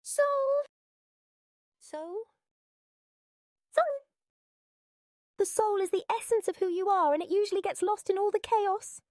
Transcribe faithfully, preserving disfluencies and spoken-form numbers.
Soul. Soul? Soul. The soul is the essence of who you are, and it usually gets lost in all the chaos.